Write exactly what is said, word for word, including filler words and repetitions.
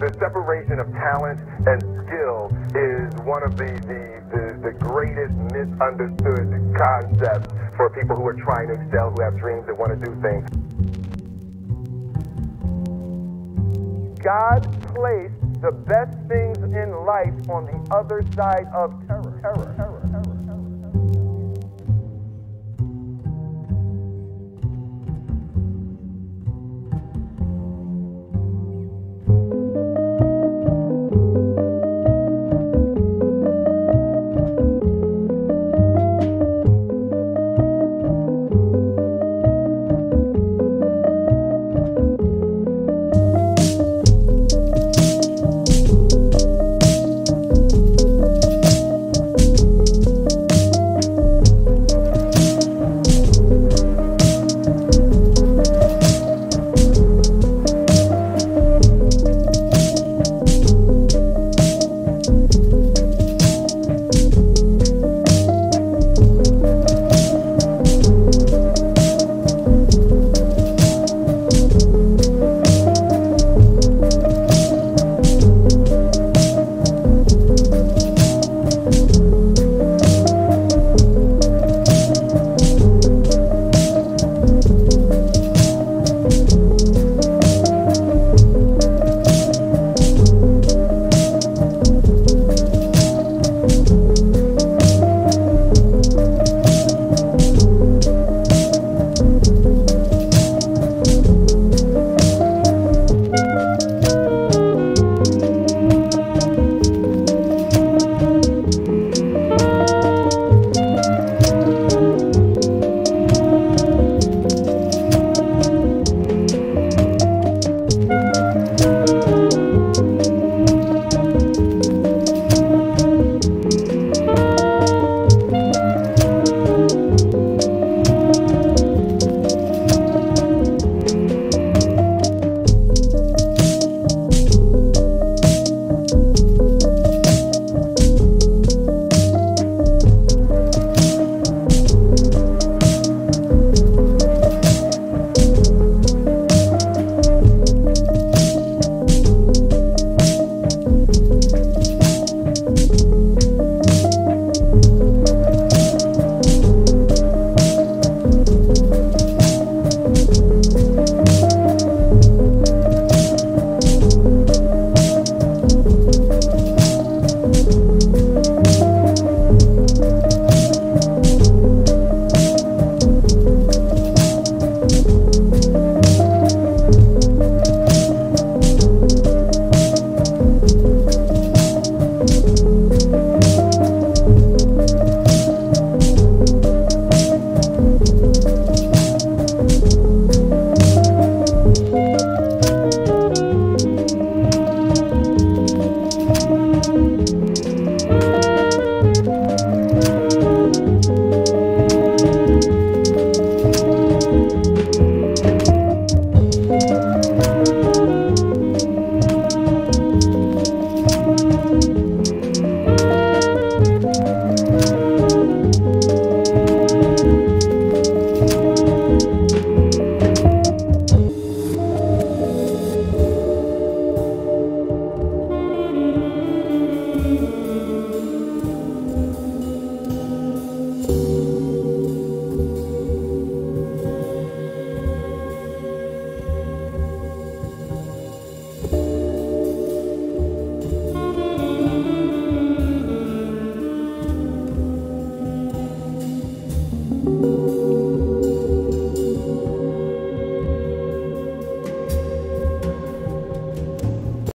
the separation of talent and skill is one of the, the, the, the greatest misunderstood concepts for people who are trying to excel, who have dreams that want to do things. God placed the best things in life on the other side of terror, terror, terror.